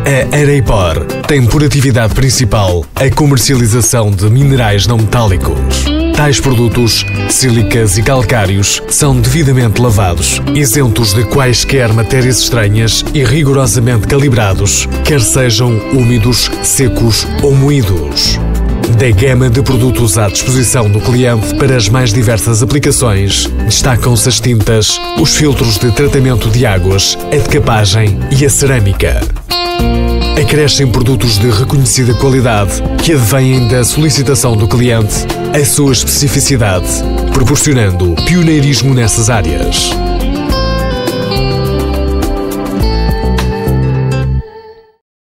A Areipor tem por atividade principal a comercialização de minerais não metálicos. Tais produtos, sílicas e calcários, são devidamente lavados, isentos de quaisquer matérias estranhas e rigorosamente calibrados, quer sejam úmidos, secos ou moídos. Da gama de produtos à disposição do cliente para as mais diversas aplicações, destacam-se as tintas, os filtros de tratamento de águas, a decapagem e a cerâmica. Acrescem produtos de reconhecida qualidade que advêm da solicitação do cliente, a sua especificidade, proporcionando pioneirismo nessas áreas.